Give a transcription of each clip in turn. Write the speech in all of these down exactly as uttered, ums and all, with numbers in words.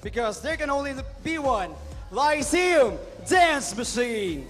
because there can only be one Lyceum Dance Machine.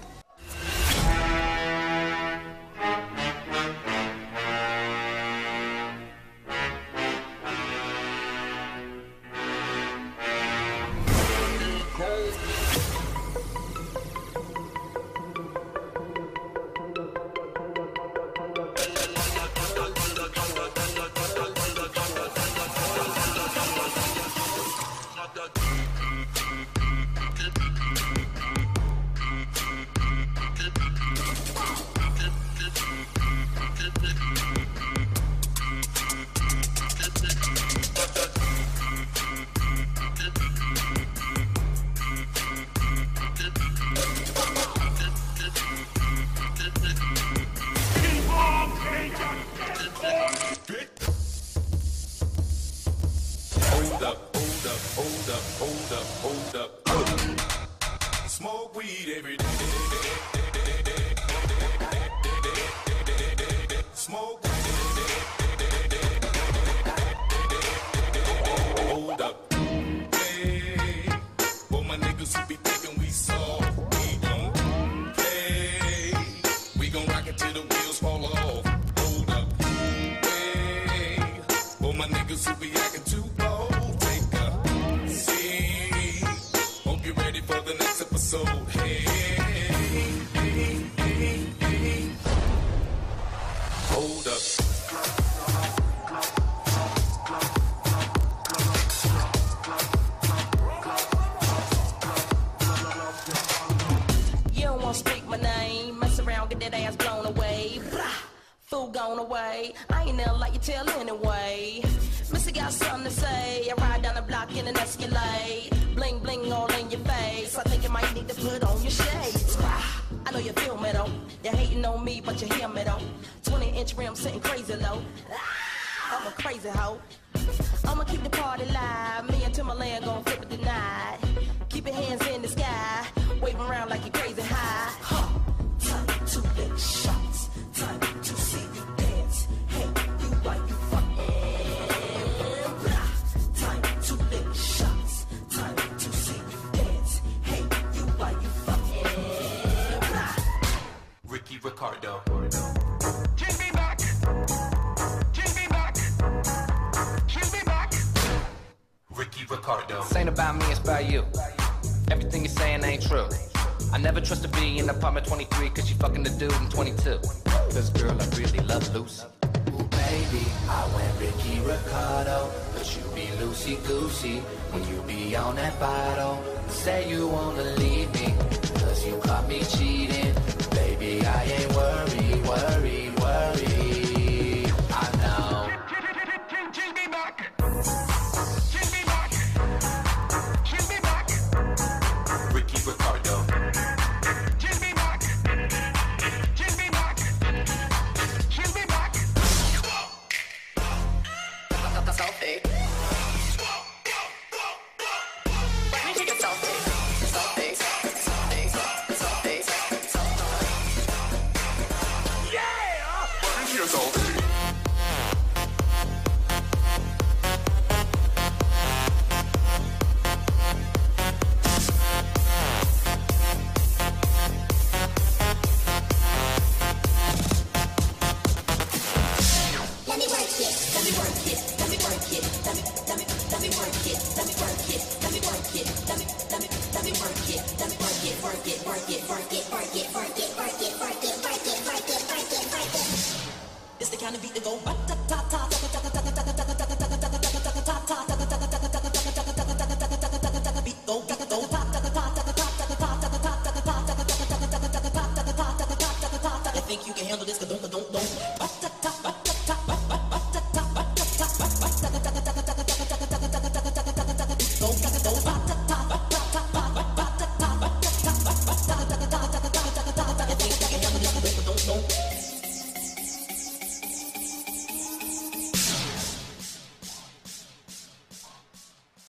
Trust to be in apartment twenty-three cause she fucking the dude in twenty-two. Cause girl, I really love Lucy. Ooh, baby, I went Ricky Ricardo, but you be loosey-goosey when you be on that bottle. Say you wanna leave me, cause you caught me cheating. Baby, I ain't worried, worried, worried. I know. She'll be back. She'll be back. She'll be back. Ricky Ricardo. Think you can handle this? Cause don't, don't, don't.